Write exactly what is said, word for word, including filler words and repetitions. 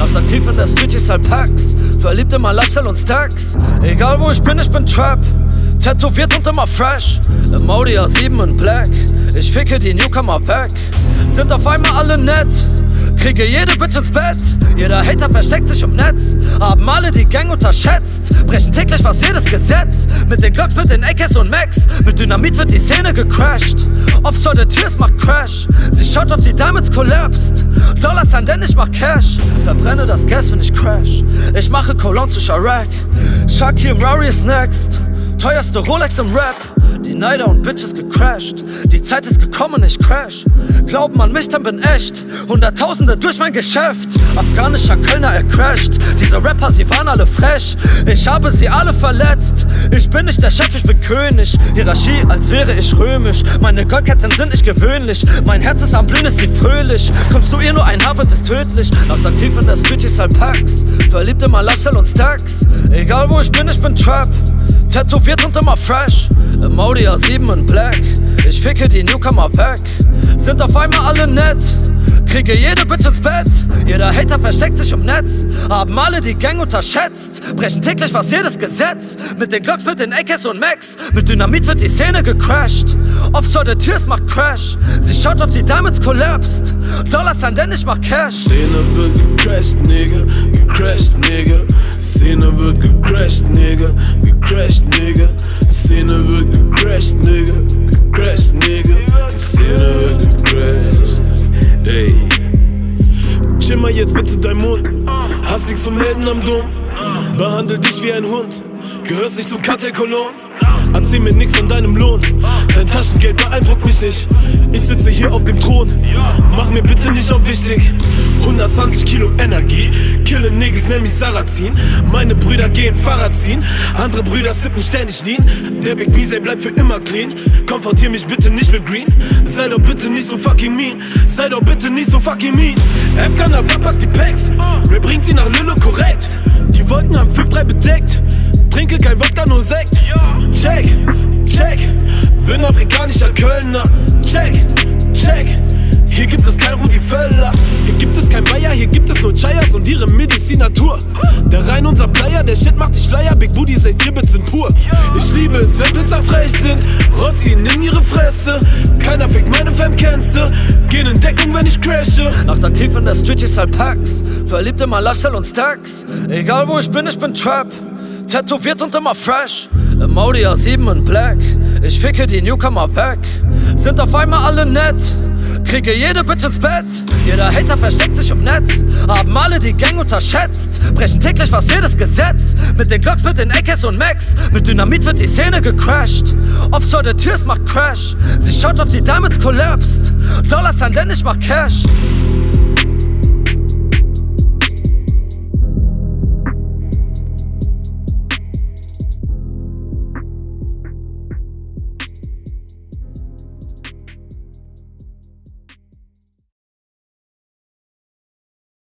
Nachtaktiv in der Street, ich halt Packs. Verliebt in mein Lifestyle und Stacks. Egal wo ich bin, ich bin Trap. Tätowiert und immer fresh. Im Audi A sieben in Black. Ich ficke die Newcomer weg. Sind auf einmal alle nett. Kriege jede Bitch ins Bett. Jeder Hater versteckt sich im Netz. Haben alle die Gang unterschätzt. Brechen täglich fast jedes Gesetz. Mit den Glocks, mit den A Ks und Max. Mit Dynamit wird die Szene gecrashed. Obst oder Tears macht Crash. Sie schaut auf die Diamonds collapsed. Dollars an, denn ich mach Cash. Verbrenne das Gas, wenn ich crash. Ich mache Cologne zu Chirac. Shaki im Rari ist next. Teuerste Rolex im Rap. Die Neider und Bitches gecrashed. Die Zeit ist gekommen, ich crash. Glauben an mich, dann bin echt. Hunderttausende durch mein Geschäft. Afghanischer Kölner, er crasht. Diese Rapper, sie waren alle fresh. Ich habe sie alle verletzt. Ich bin nicht der Chef, ich bin König. Hierarchie, als wäre ich römisch. Meine Goldketten sind nicht gewöhnlich. Mein Herz ist am Blühen, ist sie fröhlich. Kommst du ihr nur ein Haar, wird es tödlich. Nachtaktiv in der Street, ich halt Packs. Verliebt in mein Lifestyle und Stacks. Egal wo ich bin, ich bin Trap. Tätowiert und immer fresh. Im Audi A sieben in Black. Ich ficke die Newcomer weg. Sind auf einmal alle nett. Kriege jede Bitch ins Bett. Jeder Hater versteckt sich im Netz. Haben alle die Gang unterschätzt. Brechen täglich fast jedes Gesetz. Mit den Glocks, mit den A Ks und Max. Mit Dynamit wird die Szene gecrashed. Obst oder Tears macht Crash. Sie schaut auf die Diamonds collapsed. Dollars an, denn ich mach Cash. Szene wird gecrashed, Nigga. Gecrashed, Nigga. Szene wird gecrashed, Nigga. Gecrashed, Nigga. Szene wird gecrashed, Nigga. Gecrashed, Nigga. Die Szene wird gecrashed. Ey. Chill mal jetzt bitte dein Mund. Hast nichts zu melden am Dom. Behandel dich wie ein Hund. Gehörst nicht zum Kartellkolon. Erzähl mir nix von deinem Lohn. Dein Taschengeld beeindruckt mich nicht. Ich sitze hier auf dem Thron. Mach mir bitte nicht auf wichtig. hundertzwanzig Kilo Energie. Kille Niggas, nenn mich Sarrazin. Meine Brüder gehen Fahrrad ziehen. Andere Brüder sippen ständig lean. Der Big Bezay bleibt für immer clean. Konfrontier mich bitte nicht mit Green. Sei doch bitte nicht so fucking mean. Sei doch bitte nicht so fucking mean. Afghaner verpackt die Packs. Ray bringt sie nach Lille korrekt. Die Wolken haben fünf drei bedeckt. Trinke kein Wodka, nur Sekt. Check, check. Bin afrikanischer Kölner. Check, check. Hier gibt es kein Rudi Völler. Hier gibt es kein Bayer, hier gibt es nur Chayas und ihre Medizinatur. Der Rhein unser Player, der Shit macht dich Flyer. Big Booty, sechs Gibbets sind pur. Ich liebe es, wenn Pisser frech sind. Rotz ihnen in ihre Fresse. Keiner fickt meine Fam, kennst du. Gehen in Deckung, wenn ich crashe. Nachtaktiv in der Street, ich halt Packs. Verliebt in mein Lifestyle und Stacks. Egal wo ich bin, ich bin Trap. Tätowiert und immer fresh. Im Audi A sieben in Black. Ich ficke die Newcomer weg. Sind auf einmal alle nett. Kriege jede Bitch ins Bett. Jeder Hater versteckt sich im Netz. Haben alle die Gang unterschätzt. Brechen täglich fast jedes Gesetz. Mit den Glocks, mit den A Ks und Max. Mit Dynamit wird die Szene gecrashed. Obst oder Tears macht Crash. Sie schaut auf die Diamonds collapsed. Dollars an, denn ich mach Cash.